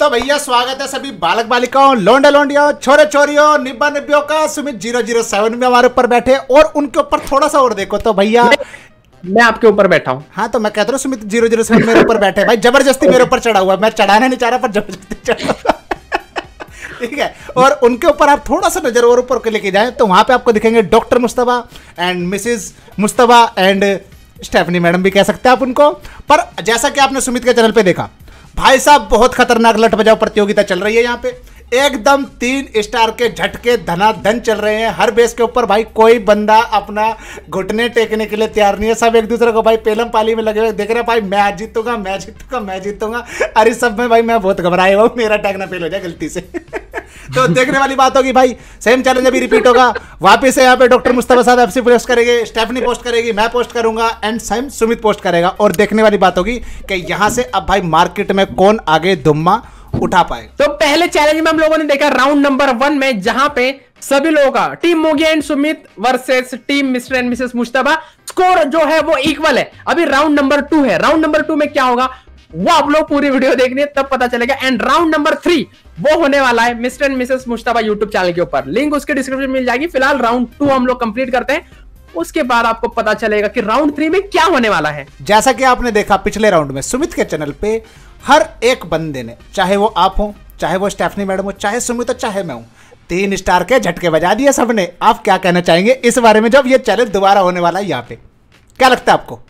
तो भैया स्वागत है सभी बालक बालिकाओं, लोंडे लोंडियों, छोरे छोरियों, निब्बा निब्बियों का। सुमित 007 में हमारे ऊपर बैठे और उनके ऊपर थोड़ा सा और देखो तो भैया मैं आपके ऊपर बैठा हूँ। हाँ तो मैं कहता हूँ सुमित 007 मेरे ऊपर बैठे भाई, जबरदस्ती मेरे ऊपर चढ़ा हुआ। मैं चढ़ाना नहीं चाह रहा पर जबरदस्ती चढ़ा ठीक है। और उनके ऊपर आप थोड़ा सा नजर और ऊपर के लेके जाएं तो वहां पे आपको दिखेंगे doctor Mustafa and Mrs Mustafa and Stephanie madam भी कह सकते हैं आप उनको। पर जैसा कि आपने सुमित के चैनल पे देखा भाई साहब, बहुत खतरनाक लट बजाओ प्रतियोगिता चल रही है यहाँ पे। एकदम 3 स्टार के झटके धनाधन चल रहे हैं हर बेस के ऊपर भाई। कोई बंदा अपना घुटने टेकने के लिए तैयार नहीं है। सब एक दूसरे को भाई पेलम पाली में लगे हुए देख रहे हैं भाई, मैं जीतूंगा मैं जीतूंगा मैं जीतूंगा। अरे सब में भाई मैं बहुत घबराया हुआ, मेरा टैग ना फेल हो जाए गलती से तो देखने वाली बात होगी भाई। सेम चैलेंज अभी रिपीट होगा वापिस से। यहाँ पे डॉक्टर मुस्तफा साहब एफसी पोस्ट करेंगे, स्टेफनी पोस्ट करेगी, मैं पोस्ट करूंगा एंड सेम सुमित पोस्ट करेगा। और देखने वाली बात होगी कि यहाँ से अब भाई मार्केट में कौन आगे दुम्मा उठा पाए। तो पहले चैलेंज में हम लोगों ने देखा राउंड नंबर 1 में, जहां पे सभी लोगों का team Mogi and Sumit versus team mister and Mrs Mustafa, score जो है वो इक्वल है। अभी राउंड नंबर 2 है। राउंड नंबर 2 में क्या होगा वो आप लोग पूरी वीडियो देखनी है तब पता चलेगा। एंड राउंड नंबर 3 वो होने वाला है mister and Mrs Mustafa YouTube channel के ऊपर, लिंक उसके डिस्क्रिप्शन में मिल जाएगी। फिलहाल राउंड 2 हम लोग कंप्लीट करते हैं, उसके बाद आपको पता चलेगा कि राउंड 3 में क्या होने वाला है। जैसा कि आपने देखा पिछले राउंड में सुमित के चैनल पे हर एक बंदे ने, चाहे वो आप हो, चाहे वो स्टेफनी मैडम हो, चाहे सुमित हो, चाहे मैं हूं, 3 स्टार के झटके बजा दिए सबने। आप क्या कहना चाहेंगे इस बारे में जब ये चैलेंज दोबारा होने वाला है यहाँ पे? क्या लगता है आपको?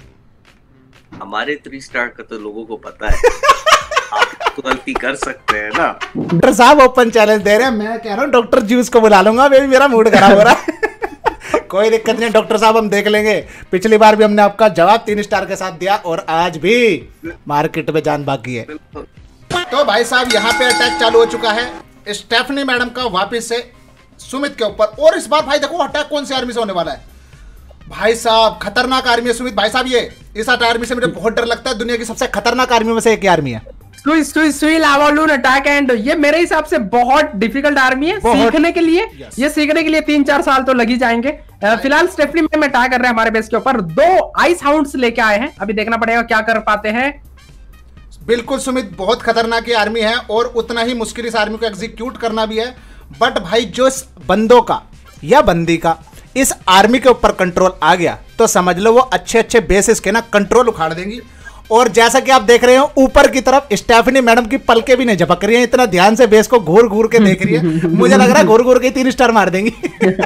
हमारे 3 स्टार का तो लोगों को पता है आप तो गलती कर सकते हैं ना। डॉक्टर साहब ओपन चैलेंज दे रहे हैं, मैं कह रहा हूँ डॉक्टर जूस को बुला लूंगा, मेरा मूड खराब हो रहा है कोई दिक्कत नहीं डॉक्टर साहब, हम देख लेंगे। पिछली बार भी हमने आपका जवाब 3 स्टार के साथ दिया और आज भी मार्केट में जान बाकी है। तो भाई साहब यहाँ पे अटैक चालू हो चुका है स्टेफनी मैडम का वापिस से सुमित के ऊपर। और इस बार भाई देखो अटैक कौन सी आर्मी से होने वाला है भाई साहब। खतरनाक आर्मी है सुमित भाई साहब। ये इस आर्मी से मुझे बहुत डर लगता है, दुनिया की सबसे खतरनाक आर्मी में से एक आर्मी है। सुई लावा लून अटैक एंड ये मेरे हिसाब से बहुत डिफिकल्ट आर्मी है सीखने के लिए। ये सीखने के लिए 3-4 साल तो लग ही जाएंगे। फिलहाल स्टेफनी में अटैक कर रहे हैं हमारे बेस के ऊपर। 2 आइस हाउंड्स लेके आए हैं, अभी देखना पड़ेगा क्या कर पाते हैं। बिल्कुल सुमित, बहुत खतरनाक आर्मी है और उतना ही मुश्किल इस आर्मी को एग्जीक्यूट करना भी है। बट भाई जो इस बंदों का या बंदी का इस आर्मी के ऊपर कंट्रोल आ गया तो समझ लो वो अच्छे अच्छे बेसिस के ना कंट्रोल उखाड़ देंगी। और जैसा कि आप देख रहे हो ऊपर की तरफ स्टेफनी मैडम की पलके भी नहीं झपक रही हैं, इतना ध्यान से बेस को घूर घूर के देख रही है। मुझे लग रहा है घूर घूर के 3 स्टार मार देंगी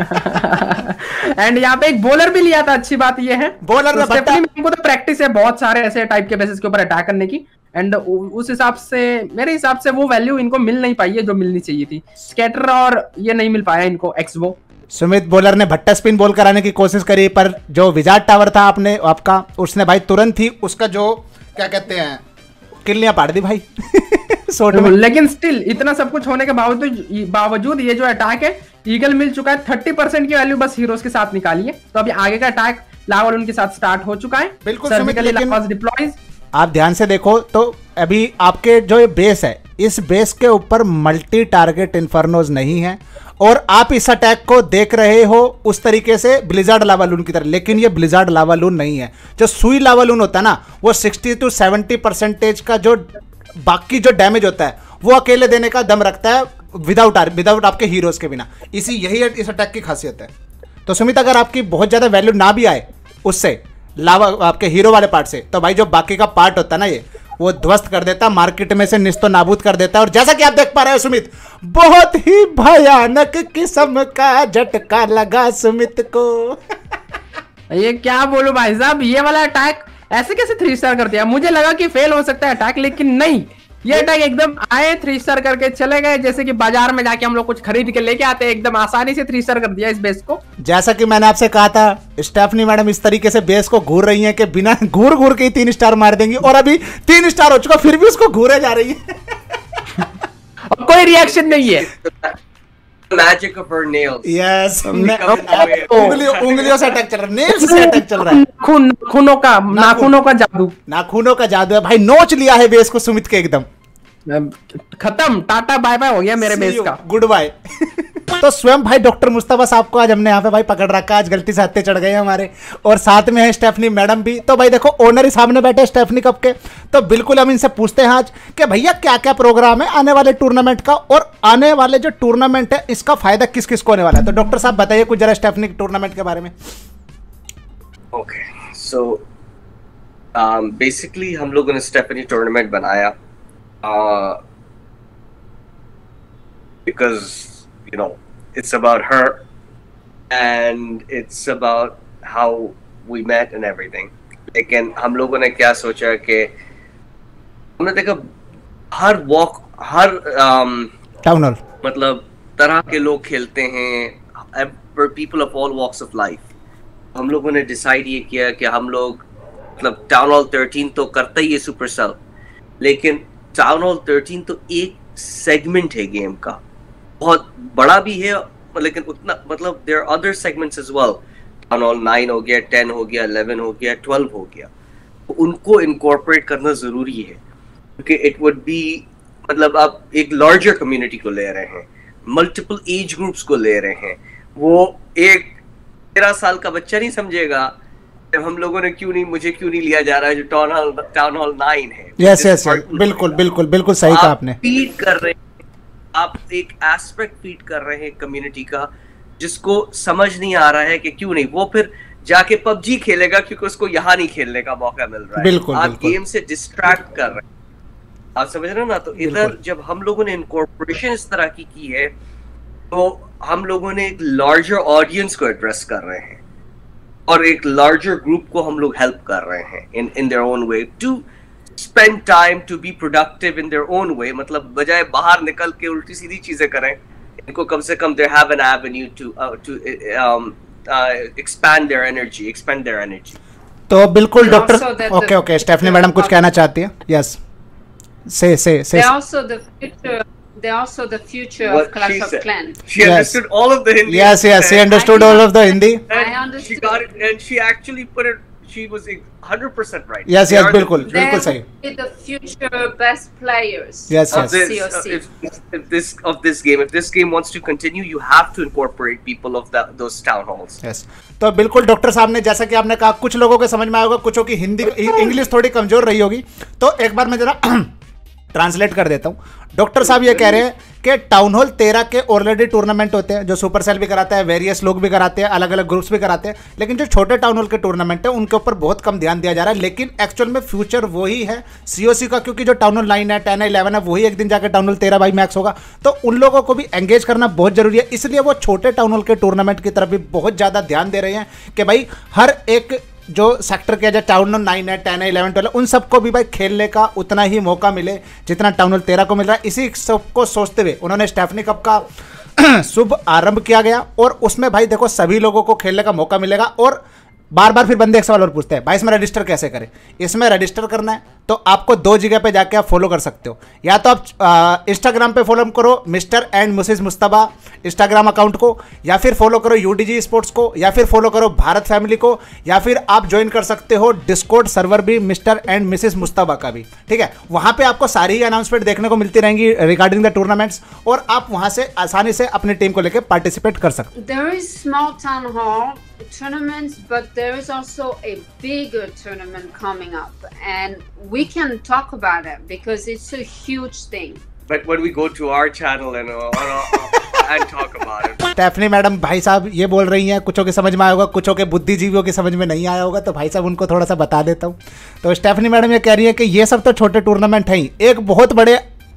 एंड यहाँ पे एक बॉलर भी लिया था। अच्छी बात ये है बॉलर तो स्टेफनी मैडम को तो प्रैक्टिस है बहुत सारे ऐसे टाइप के बेसिस के ऊपर अटैक करने की। एंड उस हिसाब से मेरे हिसाब से वो वैल्यू इनको मिल नहीं पाई है जो मिलनी चाहिए थी। स्कैटर और ये नहीं मिल पाया इनको एक्सबो। सुमित बॉलर ने भट्टा स्पिन बॉल कराने की कोशिश करी पर जो विजार्ड टावर था आपने आपका उसने भाई तुरंत ही उसका जो क्या कहते हैं किल्लियां पाड़ दी भाई लेकिन स्टिल इतना सब कुछ होने के बावजूद ये जो अटैक है ईगल मिल चुका है। 30% की वैल्यू बस हीरोज के साथ निकाली है। तो अभी आगे का अटैक लावा उनके साथ स्टार्ट हो चुका है। बिल्कुल डिप्लॉयज आप ध्यान से देखो तो अभी आपके जो ये बेस है इस बेस के ऊपर मल्टी टारगेट इन्फर्नोज नहीं है और आप इस अटैक को देख रहे हो उस तरीके से ब्लिजार्ड लावालून की तरह, लेकिन ये ब्लिजार्ड लावालून नहीं है। जो सुई लावालून होता है ना वो 60 to 70% का जो बाकी जो डैमेज होता है वो अकेले देने का दम रखता है विदाउट आपके हीरोज के बिना। यही इस अटैक की खासियत है। तो सुमित अगर आपकी बहुत ज्यादा वैल्यू ना भी आए उससे लावा आपके हीरो वाले पार्ट से तो भाई जो बाकी का पार्ट होता है ना ये वो ध्वस्त कर देता, मार्केट में से निस्तो नाबूद कर देता है। और जैसा कि आप देख पा रहे हो सुमित बहुत ही भयानक किस्म का झटका लगा सुमित को ये क्या बोलूं भाई साहब, ये वाला अटैक ऐसे कैसे 3 स्टार कर दिया। मुझे लगा कि फेल हो सकता है अटैक, लेकिन नहीं, ये अटैक एकदम आए 3 स्टार करके चले गए। जैसे कि बाजार में जाके हम लोग कुछ खरीद के लेके आते हैं, एकदम आसानी से 3 स्टार कर दिया इस बेस को। जैसा कि मैंने आपसे कहा था स्टेफनी मैडम इस तरीके से बेस को घूर रही हैं कि बिना घूर घूर के ही 3 स्टार मार देंगी। और अभी 3 स्टार हो चुका फिर भी उसको घूरे जा रही है और कोई रिएक्शन नहीं है। Magic of her nails. Yes, उंगलियों से अटैक चल रहा है, नेल्स से अटैक चल रहा है। नाखूनों का जादू, नाखूनों का जादू है भाई। नोच लिया है बेस को सुमित के एकदम खत्म, टाटा बाय बाय हो गया मेरे बेस का। गुड बाय तो स्वयं भाई डॉक्टर मुस्तफा साहब को आज हमने यहाँ पे भाई पकड़ रखा, आज गलती से हत्थे चढ़ गए हमारे, और साथ में है स्टेफनी मैडम भी। तो भाई देखो ओनर ही सामने बैठे स्टेफनी कप के, तो बिल्कुल हम इनसे पूछते हैं आज कि भैया क्या क्या प्रोग्राम है आने वाले टूर्नामेंट का, और आने वाले जो टूर्नामेंट है इसका फायदा किस किस को होने वाला है। तो डॉक्टर साहब बताइए कुछ जरा स्टेफनी टूर्नामेंट के बारे में। ओके, सो बेसिकली हम लोगों ने स्टेफनी टूर्नामेंट बनाया because you know it's about her and it's about how we met and everything. लेकिन हम लोगों ने क्या सोचा कि हमने देखा हर वॉक हर टाउन हॉल मतलब तरह के लोग खेलते हैं, people of all walks of life. हम लोगों ने डिसाइड ये किया कि हम लोग मतलब टाउन हॉल 13 तो करता ही है सुपरसेल, लेकिन टाउन हॉल 13 तो एक सेगमेंट है गेम का, बहुत बड़ा भी है, लेकिन उतना मतलब there are other segments as well. Town hall 9 हो गया, 10 हो गया, 11 हो गया, 12 हो गया, तो उनको इनकॉर्पोरेट करना जरूरी है क्योंकि इट वुड बी मतलब आप एक लार्जर कम्युनिटी को ले रहे हैं, मल्टीपल एज ग्रुप्स को ले रहे हैं। वो एक 13 साल का बच्चा नहीं समझेगा जब हम लोगों ने मुझे क्यों नहीं लिया जा रहा है जो टाउन हॉल 9 है। यस यस बिल्कुल बिल्कुल बिल्कुल सही कहा आपने। फीड कर रहे हैं, आप एक एस्पेक्ट फीड कर रहे हैं कम्युनिटी का जिसको समझ नहीं आ रहा है कि क्यों नहीं, वो फिर जाके पबजी खेलेगा क्योंकि उसको यहाँ नहीं खेलने का मौका मिल रहा है। बिल्कुल, आप बिल्कुल। गेम से डिस्ट्रैक्ट कर रहे हैं, आप समझ रहे हो ना। तो इधर जब हम लोगों ने इनकॉर्पोरेशन इस तरह की है तो हम लोगों ने एक लार्जर ऑडियंस को एड्रेस कर रहे हैं और एक लार्जर ग्रुप को हम लोग हेल्प कर रहे हैं in their own way to spend time to be productive in their own way. मतलब बजाय बाहर निकल के उल्टी सीधी चीजें करें, इनको कम से कम they have an avenue to expand their energy. तो बिल्कुल And doctor also that okay the okay Stephanie future madam कुछ of- कहना चाहती है। यस से They're also the future. They're also the future of What she Clash of said. Clans. She Yes. understood all of the Hindi. Yes yes she understood all of the Hindi. And I she understood. got it, and she actually put it. She was 100% right. Yes, They yes, are the बिल्कुल future बिल्कुल सही। They're the future best players. Yes, Of yes. this, COC. of this game. If this game wants to continue, you have to incorporate people of those town halls. Yes तो बिल्कुल doctor साहब ने जैसा कि आपने कहा कुछ लोगों के समझ में आया होगा, कुछों की हिंदी इंग्लिश थोड़ी कमजोर रही होगी, तो एक बार मैं जरा ट्रांसलेट कर देता हूँ। डॉक्टर साहब ये कह रहे हैं कि टाउन हॉल 13 के ऑलरेडी टूर्नामेंट होते हैं जो सुपरसेल भी कराता है, वेरियस लोग भी कराते हैं, अलग अलग ग्रुप्स भी कराते हैं, लेकिन जो छोटे टाउन हॉल के टूर्नामेंट है उनके ऊपर बहुत कम ध्यान दिया जा रहा है। लेकिन एक्चुअल में फ्यूचर वही है सीओसी का, क्योंकि जो टाउन हॉल 9 है, 10 है, 11 है, वही एक दिन जाकर टाउन हॉल 13 बाई मैक्स होगा। तो उन लोगों को भी एंगेज करना बहुत जरूरी है, इसलिए वो छोटे टाउन हॉल के टूर्नामेंट की तरफ भी बहुत ज़्यादा ध्यान दे रहे हैं कि भाई हर एक जो सेक्टर के जो टाउन हॉल 9 है, 10 है, 11, 12 उन सबको भी भाई खेलने का उतना ही मौका मिले जितना टाउन हॉल 13 को मिल रहा है। इसी सबको सोचते हुए उन्होंने स्टेफनी कप का शुभ आरंभ किया गया और उसमें भाई देखो सभी लोगों को खेलने का मौका मिलेगा। और बार बार फिर बंदे एक सवाल और पूछते हैं भाई इसमें रजिस्टर कैसे करें। इसमें रजिस्टर करना है तो आपको 2 जगह पे जाके आप फॉलो कर सकते हो, या तो आप इंस्टाग्राम पे फॉलो करो mister and Mrs Mustafa Instagram account को, या फिर फॉलो करो यूडीजी स्पोर्ट्स को, या फिर फॉलो करो भारत फैमिली को, या फिर आप ज्वाइन कर सकते हो डिस्कॉर्ड सर्वर भी मिस्टर एंड मिसेस मुस्तबा का भी। ठीक है, वहां पे आपको सारी ही अनाउंसमेंट देखने को मिलती रहेंगी रिगार्डिंग द टूर्नामेंट्स और आप वहां से आसानी से अपनी टीम को लेकर पार्टिसिपेट कर सकते हो। There is small town hall tournaments, but there is also a bigger tournament coming up, and we can talk about it because it's a huge thing. But when we go to our channel and talk about it. Stephanie madam भाई साहब ये बोल रही हैं, कुछों के समझ में आया होगा, कुछों के बुद्धिजीवियों की समझ में नहीं आया होगा, तो भाई साहब उनको थोड़ा सा बता देता हूँ। तो स्टेफनी मैडम ये कह रही है कि ये सब तो छोटे टूर्नामेंट हैं ही, एक बहुत बड़े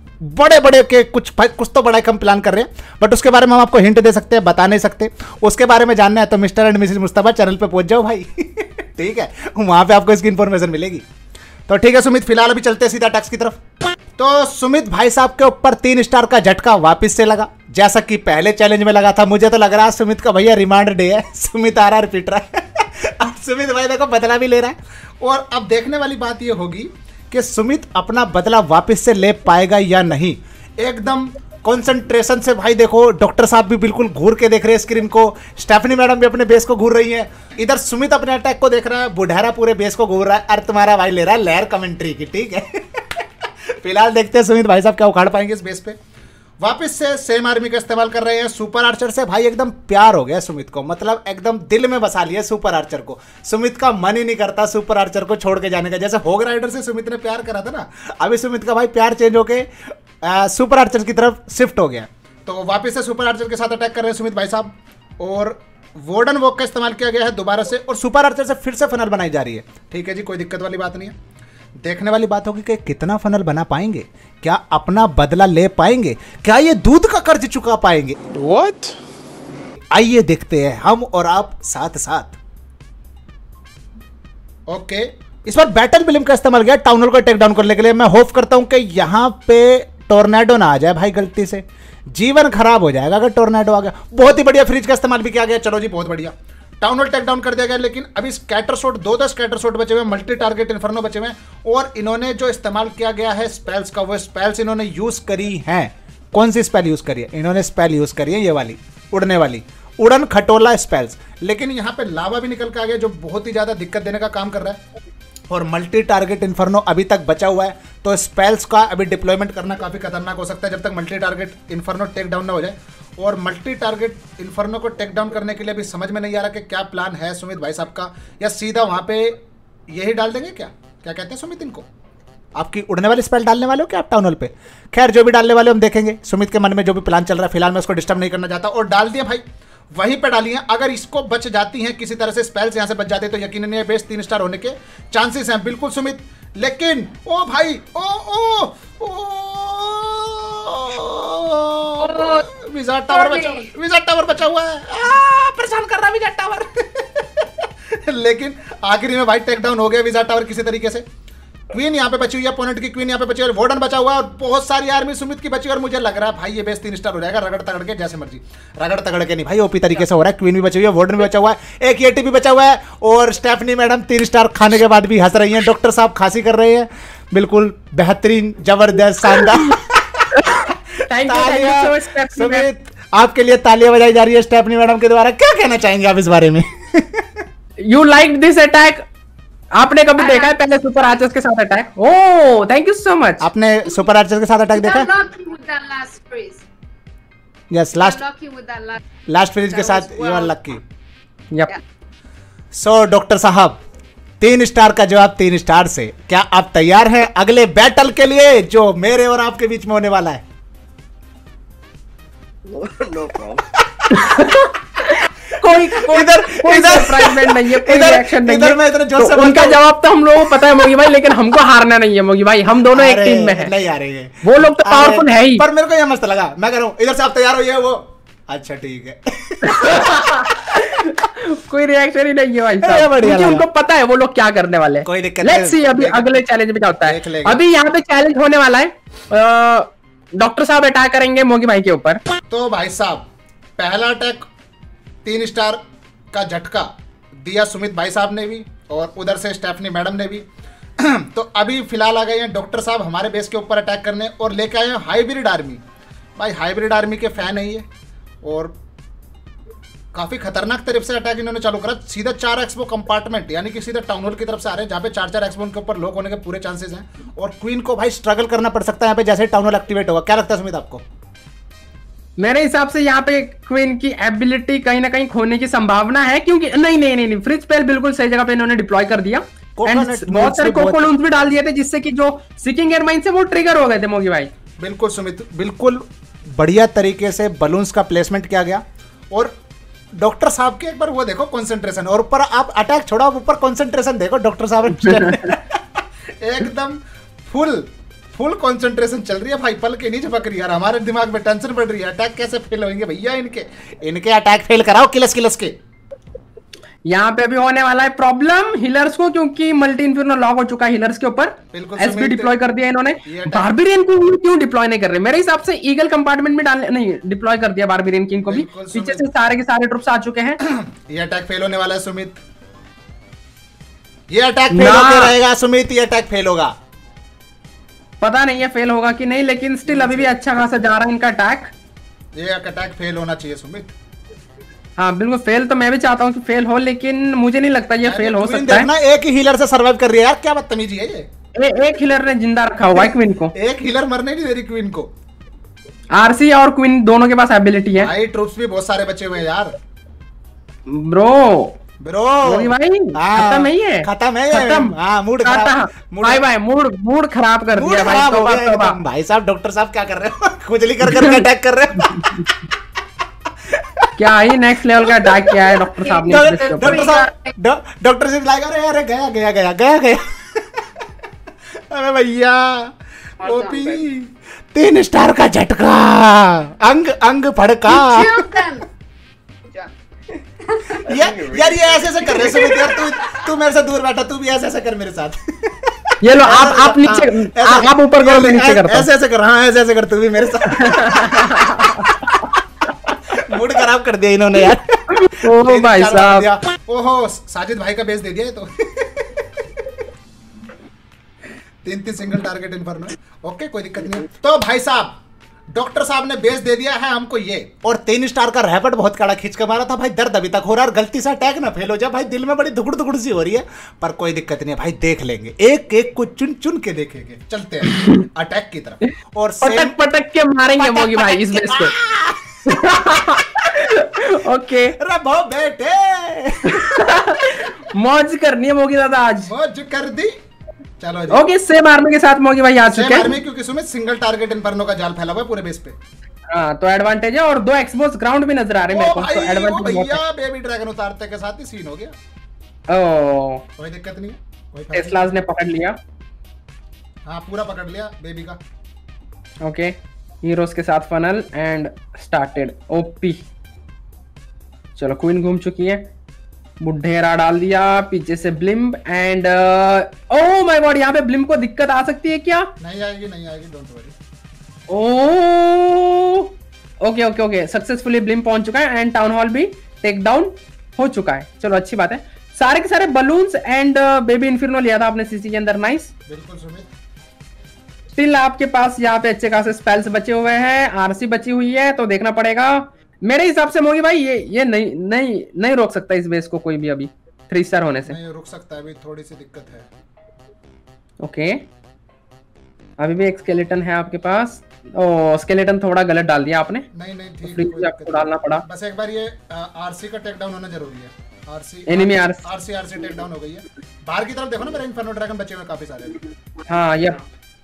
के कुछ तो बड़ा हम प्लान कर रहे हैं, बट उसके बारे में हम आपको हिंट दे सकते हैं, बता नहीं सकते। उसके बारे में जानना है तो mister and Mrs Mustafa channel पे पहुंच जाओ भाई। ठीक है, वहां पे आपको इसकी इंफॉर्मेशन मिलेगी। तो ठीक है सुमित, फिलहाल अभी चलते हैं सीधा टैक्स की तरफ। तो सुमित भाई साहब के ऊपर 3 स्टार का झटका वापस से लगा, जैसा कि पहले चैलेंज में लगा था। मुझे तो लग रहा है सुमित का भैया रिमांड डे है, सुमित आ रहा है, रिपीट रहा है। अब सुमित भाई देखो बदला भी ले रहा है और अब देखने वाली बात ये होगी कि सुमित अपना बदला वापस से ले पाएगा या नहीं। एकदम कंसंट्रेशन से भाई देखो डॉक्टर साहब भी बिल्कुल घूर के देख रहे हैं स्क्रीन को, स्टेफनी मैडम भी अपने बेस को घूर रही है, इधर सुमित अपने अटैक को देख रहा है, बुढ़ारा पूरे बेस को घूर रहा है, और तुम्हारा भाई ले रहा है लहर कमेंट्री की। ठीक है। फिलहाल देखते हैं सुमित भाई साहब क्या उखाड़ पाएंगे इस बेस पे। वापस से सेम आर्मी का इस्तेमाल कर रहे हैं। सुपर आर्चर से भाई एकदम प्यार हो गया सुमित को, मतलब एकदम दिल में बसा लिया सुपर आर्चर को। सुमित का मन ही नहीं करता सुपर आर्चर को छोड़ के जाने का। जैसे होग राइडर से सुमित ने प्यार करा था ना, अभी सुमित का भाई प्यार चेंज होके सुपर आर्चर की तरफ शिफ्ट हो गया। तो वापस से सुपर आर्चर के साथ अटैक कर रहे हैं सुमित भाई साहब, और वार्डन वॉक का इस्तेमाल किया गया है दोबारा से, और सुपर आर्चर से फिर से फनल बनाई जा रही है। ठीक है जी, कोई दिक्कत वाली बात नहीं है। देखने वाली बात होगी कि कितना फनल बना पाएंगे, क्या अपना बदला ले पाएंगे, क्या ये दूध का कर्ज चुका पाएंगे। What? आइए देखते हैं हम और आप साथ साथ। ओके, इस बार बैटल बिलिम का इस्तेमाल किया टाउन हॉल को टेक डाउन करने के लिए। मैं होप करता हूं कि यहां पे टोर्नेडो ना आ जाए भाई गलती से, जीवन खराब हो जाएगा अगर टोर्नेडो आ गया। बहुत ही बढ़िया, फ्रिज का इस्तेमाल भी किया गया, चलो जी बहुत बढ़िया। टाउन हॉल टेक डाउन कर दिया गया, लेकिन अभी स्कैटर शॉट, 2 स्कैटर शॉट बचे हुए, मल्टी टारगेट इन्फर्नो बचे हुए, और इन्होंने जो इस्तेमाल किया गया है स्पेल्स का, वो स्पेल्स इन्होंने यूज करी हैं। कौन सी स्पेल यूज करी है इन्होंने? स्पेल यूज करी है ये वाली, उड़ने वाली, उड़न खटोला स्पेल्स। लेकिन यहाँ पे लावा भी निकल के आ गया जो बहुत ही ज्यादा दिक्कत देने का काम कर रहा है, और मल्टी टारगेट इन्फर्नो अभी तक बचा हुआ है। तो स्पेल्स का अभी डिप्लॉयमेंट करना काफी खतरनाक हो सकता है जब तक multi target inferno take down ना हो जाए। और मल्टी टारगेट इन्फर्नो को टेक डाउन करने के लिए अभी समझ में नहीं आ रहा कि क्या प्लान है सुमित भाई साहब का, या सीधा वहां पे यही डाल देंगे क्या? क्या कहते हैं सुमित इनको? आपकी उड़ने वाली स्पेल डालने वाले हो क्या आप टाउन हॉल पे? खैर जो भी डालने वाले हम देखेंगे, सुमित के मन में जो भी प्लान चल रहा है फिलहाल मैं उसको डिस्टर्ब नहीं करना चाहता। और डाल दिया भाई, वहीं पे डाली हैं। अगर इसको बच जाती हैं किसी तरह से, स्पेल्स यहां से बच जाते तो यकीनन ये बेस 3 स्टार होने के चांसेस हैं बिल्कुल सुमित। लेकिन ओ भाई ओ विजार्ड टावर बचा, विजार्ड टावर बचा हुआ है, परेशान कर रहा है विजार्ड टावर। लेकिन आखिरी में भाई टेक डाउन हो गया विजार्ड टावर किसी तरीके से। क्वीन यहाँ पे बची हुई है, अपोनेंट की क्वीन यहाँ पे बची हुई है, वार्डन बचा हुआ है, और बहुत सारी आर्मी सुमित की बची, और मुझे लग रहा है भाई ये बेस 3 स्टार हो जाएगा रगड़ तगड़ के, जैसे मर्जी रगड़ तगड़ के नहीं भाई, ओपी तरीके से हो रहा है। क्वीन भी बची हुई है, वार्डन भी बचा हुआ है, एक येटी भी बचा हुआ है, और स्टेफनी मैडम 3 स्टार खाने के बाद भी हंस रही हैं। डॉक्टर साहब खांसी कर रहे हैं, बिल्कुल बेहतरीन, जबरदस्त, शानदार। सुमित आपके लिए तालियां बजाई जा रही है स्टेफनी मैडम के द्वारा। क्या कहना चाहेंगे आप इस बारे में? You like this attack? आपने कभी देखा है पहले सुपर आर्चर्स के साथ attack? Oh thank you so much. आपने सुपर आर्चर्स के साथ अटैक देखा है? यस, लास्ट फ्रीज के साथ you are lucky. Yup. So doctor साहब 3 स्टार का जवाब 3 स्टार से। क्या आप तैयार हैं अगले बैटल के लिए जो मेरे और आपके बीच में होने वाला है? No problem. कोई सरप्राइजमेंट नहीं है, कोई रिएक्शन नहीं है। मैं इधर जोर से उनका जवाब तो हम लोगों को पता है मोगी भाई, लेकिन हमको हारना नहीं है मोगी भाई, हम दोनों एक टीम में हैं। नहीं आ रही है, वो लोग तो पावरफुल है ही। पर मेरे को ये मस्त लगा, मैं कह रहा हूँ इधर से आप तैयार होइए, वो अच्छा ठीक है। कोई रिएक्शन ही नहीं है भाई साहब, क्योंकि उनको पता है वो लोग क्या करने वाले हैं। कोई दिक्कत लेट्स सी अभी अगले चैलेंज में क्या होता है। अभी यहाँ पे चैलेंज होने वाला है, डॉक्टर साहब अटैक करेंगे मोगी भाई के ऊपर। तो भाई साहब पहला अटैक 3 स्टार का झटका दिया सुमित भाई साहब ने भी, और उधर से स्टेफनी मैडम ने भी। तो अभी फिलहाल आ गए हैं डॉक्टर साहब हमारे बेस के ऊपर अटैक करने, और लेके आए हैं हाइब्रिड आर्मी। भाई हाइब्रिड आर्मी के फैन है ये, और काफी खतरनाक तरफ से अटैक इन्होंने चालू करा। सीधा 4 एक्सपो कंपार्टमेंट, यानी कि सीधा टाउन हॉल की तरफ से आ रहे हैं, जहाँ पे 4 एक्सपो के ऊपर लोग होने के पूरे चांसेस हैं। और क्वीन को भाई स्ट्रगल करना पड़ सकता है यहाँ पे जैसे टाउन हॉल एक्टिवेट होगा। क्या लगता है सुमित आपको? मेरे हिसाब से यहाँ पे क्वीन की एबिलिटी कहीं ना कहीं खोने की संभावना है, क्योंकि नहीं फ्रिज स्पेल बिल्कुल सही जगह पे इन्होंने डिप्लॉय कर दिया, बहुत सारे कोकोनून्स भी डाल दिए थे जिससे कि जो सीकिंग एयरमाइन से वो ट्रिगर हो गए थे मोगी भाई। बिल्कुल सुमित, बिल्कुल बढ़िया तरीके से बलून्स का प्लेसमेंट किया गया। और डॉक्टर साहब के एक बार वो देखो कंसंट्रेशन, और ऊपर आप अटैक छोड़ो, आप ऊपर कंसंट्रेशन देखो डॉक्टर साहब एकदम फुल कंसंट्रेशन चल रही है भाई, पल के नहीं झपक रही है। हमारे दिमाग में टेंशन बढ़ रही है, अटैक कैसे फेल होंगे भैया इनके अटैक फेल कराओ किलस के। यहाँ पे अभी होने वाला है प्रॉब्लम हिलर्स को, क्योंकि मल्टी इन्फर्नो लॉक हो चुका है हिलर्स के ऊपर। एसपी डिप्लॉय कर दिया इन्होंने। बारबेरियन को क्यों डिप्लॉय नहीं कर रहे? मेरे हिसाब से ईगल कंपार्टमेंट में डालने नहीं, डिप्लॉय कर दिया बारबेरियन किंग को भी। पीछे से सारे के सारे ट्रुप्स आ चुके हैं। ये अटैक फेल होने वाला है सुमित, ये अटैक फेल होकर रहेगा सुमित, ये अटैक फेल होगा। पता नहीं है फेल होगा कि नहीं, लेकिन स्टिल अभी भी अच्छा खासा जा रहा है इनका अटैक। ये अटैक फेल होना चाहिए सुमित। हाँ बिल्कुल, फेल तो मैं भी चाहता हूँ कि फेल हो, लेकिन मुझे नहीं लगता ये फेल हो सकता है। एक ही हीलर से सर्वाइव कर रही है यार, क्या बदतमीजी है ये। एक हीलर ने जिंदा रखा हुआ है क्वीन को। एक हीलर मरने नहीं दे रही क्वीन को। आरसी और क्वीन दोनों के पास एबिलिटी है भाई ट्रूप्स भी बहुत सारे बचे हुए हैं यार ब्रो। ब्रो भाई खत्म है ये, खत्म है खत्म। हाँ मूड खराब, भाई मूड खराब कर दिया भाई। खराब हो गया एकदम। भाई साहब डॉक्टर साहब क्या कर रहे हो? खुजली कर करके अटैक कर रहे हो। क्या ही नेक्स्ट लेवल का अटैक किया है डॉक्टर साहब ने। डॉक्टर साहब लाएगा, अरे गया गया गया गया गया। अरे भैया ओपी 3 स्टार का झटका, अंग अंग फड़का। यार ये ऐसे ऐसे कर रहे सुमित यार, तू मेरे से दूर बैठा, तू भी ऐसे ऐसे कर मेरे साथ। ये लो आप नीचे, आप ऊपर करो, मैं नीचे करता हूं। ऐसे ऐसे कर, हाँ ऐसे ऐसे कर, तू भी मेरे साथ। मूड खराब कर दिया इन्होंने यार। ओ भाई साहब, ओहो साजिद भाई का बेस दे दिया है तो। 3 सिंगल टारगेट इन्फर्नो। ओके कोई दिक्कत नहीं है। तो भाई साहब डॉक्टर साहब ने बेस दे दिया है हमको ये, और 3 स्टार का रैपट बहुत कड़ा खींच के मारा था भाई। दर्द अभी तक हो रहा है, और गलती से अटैक ना फेल हो जाए भाई, दिल में बड़ी दुगड़ दुगड़ सी हो रही है, पर कोई दिक्कत नहीं है भाई, देख लेंगे, एक एक को चुन चुन के देखेंगे। चलते हैं अटैक की तरफ, और पटक पटक के मारेंगे मोगी भाई इस बेस पे। ओके रबो बेटे, मौज करनी है मोगी दादा आज, मौज कर दी। चलो ओके सेम आर्मी के साथ मोगी भाई आ चुके हैं, क्योंकि सुमित सिंगल टारगेट इन्फर्नो का जाल फैला हुआ है पूरे बेस पे। हाँ तो एडवांटेज है, और 2 एक्सपोज ग्राउंड भी नजर आ रहे हैं मेरे को, तो एडवांटेज बहुत है। भैया बेबी ड्रैगन उतारते के साथ ही सीन हो गया। ओह कोई दिक्कत नहीं है, टेस्लास ने पकड़ लिया। हाँ पूरा पकड़ लिया बेबी का। ओके हीरोज के साथ फनल एंड स्टार्टेड ओपी। चलो क्वीन घूम चुकी है, बुढ़ेरा डाल दिया, पीछे से blimp and oh my God, यहाँ पे ब्लिम्ब को दिक्कत आ सकती है क्या? नहीं आएगी नहीं आएगी, don't worry. Oh okay okay okay, successfully blimp पहुंच चुका है एंड टाउन हॉल भी टेक डाउन हो चुका है। चलो अच्छी बात है। सारे के सारे बलून्स एंड बेबी इन्फिर्नो लिया था आपने सीसी के अंदर, नाइस। बिल्कुल सुमित। स्टिल आपके पास यहाँ पे अच्छे खासे स्पेल्स बचे हुए हैं, आरसी बची हुई है, तो देखना पड़ेगा मेरे हिसाब से मोगी भाई ये नहीं रोक सकता इस बेस को कोई भी अभी 3 स्टार होने से। नहीं रुक सकता, अभी थोड़ी सी दिक्कत है। ओके अभी भी एक स्केलेटन है आपके पास। ओ स्केलेटन थोड़ा गलत डाल दिया आपने। नहीं नहीं ठीक है, तो आपको डालना पड़ा। बस एक बार ये आरसी का टेक डाउन होना जरूरी है। RC enemy RC take down हो गई है। बाहर की तरफ देखो ना, मेरे इन्फर्नो ड्रैगन बचे हुए काफी सारे। हाँ ये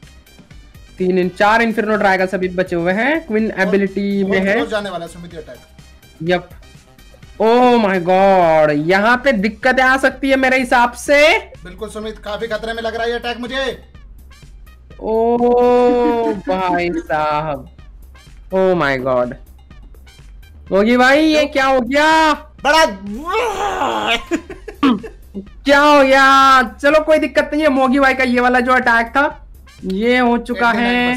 4 इन्फिर्नो ड्रैगन्स अभी बचे हुए हैं, क्वीन एबिलिटी में है। जाने वाला Sumit attack. Yup oh my God, यहाँ पे दिक्कतें आ सकती है मेरे हिसाब से। बिल्कुल सुमित, काफी खतरे में लग रहा है ये अटैक मुझे। ओह भाई साहब, ओह माय गॉड मोगी भाई ये क्या हो गया? बड़ा क्या हो गया? चलो कोई दिक्कत नहीं है, मोगी भाई का ये वाला जो अटैक था ये हो चुका है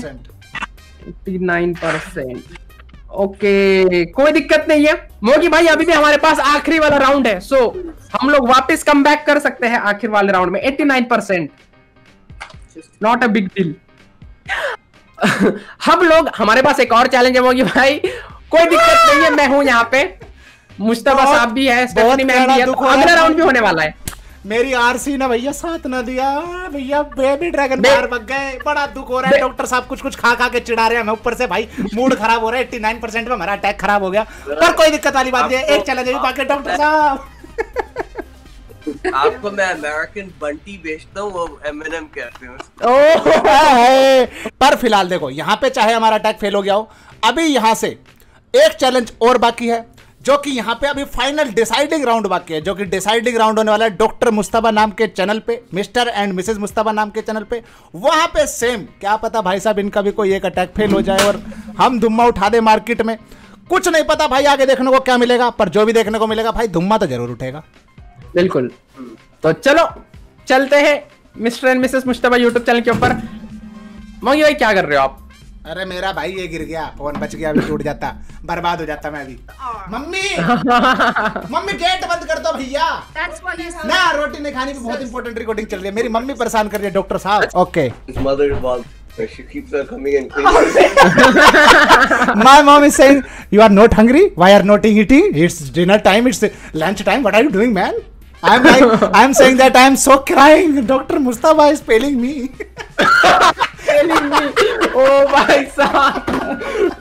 89%। ओके कोई दिक्कत नहीं है मोगी भाई, अभी भी हमारे पास आखिरी वाला राउंड है, सो हम लोग वापस कम बैक कर सकते हैं आखिर वाले राउंड में। 89%, नॉट अ बिग डील। हम लोग, हमारे पास एक और चैलेंज है मोगी भाई, कोई दिक्कत नहीं है, मैं हूं यहाँ पे, मुश्तबा साहब भी है, स्टेफनी मैम भी है, तो अगला राउंड भी होने वाला है। मेरी आरसी ना भैया साथ ना दिया भैया, बेबी ड्रैगन बाहर भाग गए, बड़ा दुख हो रहा है। डॉक्टर साहब कुछ कुछ खा खा के चिढ़ा रहे हैं, मैं ऊपर से भाई मूड खराब हो रहा है। 89% में हमारा अटैक खराब हो गया, पर कोई दिक्कत वाली बात नहीं है, एक चैलेंज भी बाकी। डॉक्टर साहब आपको मैं अमेरिकन बंटी बेचता हूँ, वो एमएनएम कहते हैं। पर फिलहाल देखो यहाँ पे चाहे हमारा अटैक फेल हो गया हो, अभी यहाँ से एक चैलेंज और बाकी है, जो कि यहाँ पे अभी फाइनल डिसाइडिंग राउंड बाकी है, जो कि डिसाइडिंग राउंड होने वाला है डॉक्टर मुस्तफा नाम के चैनल पे, मिस्टर एंड मिसेस मुस्तफा नाम के चैनल पे। वहां पे सेम, क्या पता भाई साहब इनका भी कोई एक अटैक फेल हो जाए और हम धुम्मा उठा दे मार्केट में, कुछ नहीं पता भाई आगे देखने को क्या मिलेगा, पर जो भी देखने को मिलेगा भाई धुम्मा तो जरूर उठेगा। बिल्कुल, तो चलो चलते हैं mister and Mrs Mustafa YouTube channel के ऊपर। मोगी भाई क्या कर रहे हो आप? अरे मेरा भाई ये गिर गया, फोन बच गया, अभी टूट जाता, बर्बाद हो जाता मैं अभी। मम्मी मम्मी गेट बंद कर दो भैया ना, रोटी नहीं खानी, बहुत इंपॉर्टेंट रिकॉर्डिंग चल रही है, मेरी मम्मी परेशान कर रही है डॉक्टर साहब। Okay She keeps on coming and cleaning. My mom is saying, "You are not hungry? Why are not eating? It's dinner time. It's lunch time. What are you doing, man?" I'm like, I'm saying that I'm so crying. Dr. Mustafa is pailing me. ओ भाई साहब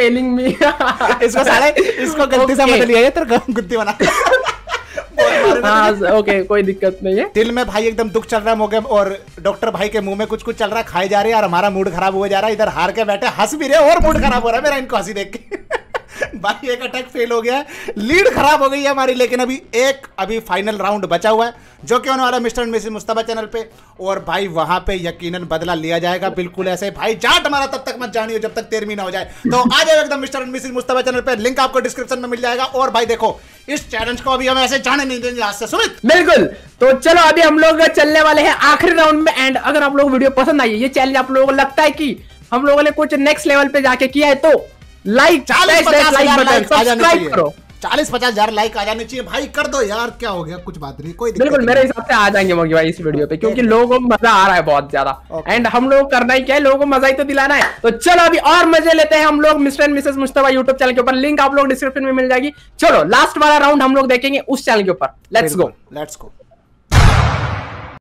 spelling में इसको साले इसको गलती से मत लिया तेरे को गुद्दी बना। हाँ ओके, कोई दिक्कत नहीं है। दिल में भाई एकदम दुख चल रहा है मोगे, और डॉक्टर भाई के मुंह में कुछ कुछ चल रहा है, खाई जा रही है, और हमारा मूड खराब हुआ जा रहा है। इधर हार के बैठे हंस भी रहे और मूड खराब हो रहा है मेरा इनको हंसी देख के। भाई एक अटैक फेल हो गया है, लीड खराब हो गई है हमारी, लेकिन अभी फाइनल राउंड बचा हुआ है जो कि होने वाला mister and Mrs Mustafa channel पे। और भाई वहां पे यकीनन बदला लिया जाएगा बिल्कुल ऐसे। भाई जाट हमारा तब तक मत जानियो जब तक 13वीं ना हो जाए। तो आ जाओ एकदम mister and Mrs Mustafa channel पे, लिंक आपको डिस्क्रिप्शन में मिल जाएगा। और भाई देखो इस चैलेंज को अभी हम ऐसे जाने नहीं देंगे आज से, सुमित। बिल्कुल, तो चलो अभी हम लोग चलने वाले हैं आखिरी राउंड में। एंड अगर आप लोग वीडियो पसंद आई है, ये चैलेंज आप लोगों को लगता है कि हम लोगों ने कुछ नेक्स्ट लेवल पे जाके किया है, तो लाइक 40-50 लाइक आ जाने चाहिए, करो। 40-50 हजार लाइक आ जाने चाहिए भाई, कर दो यार, क्या हो गया, कुछ बात नहीं, कोई दिक्कत बिल्कुल मेरे हिसाब से आ जाएंगे मोगी भाई इस वीडियो पे, क्योंकि लोगों को मजा आ रहा है बहुत ज्यादा। एंड हम लोग करना ही क्या है, लोगों को मजा ही तो दिलाना है। तो चलो अभी और मजे लेते हैं हम लोग mister and Mrs Mustafa YouTube channel के ऊपर, लिंक आप लोग डिस्क्रिप्शन में मिल जाएगी। चलो लास्ट वाला राउंड हम लोग देखेंगे उस चैनल के ऊपर, लेट्स गो।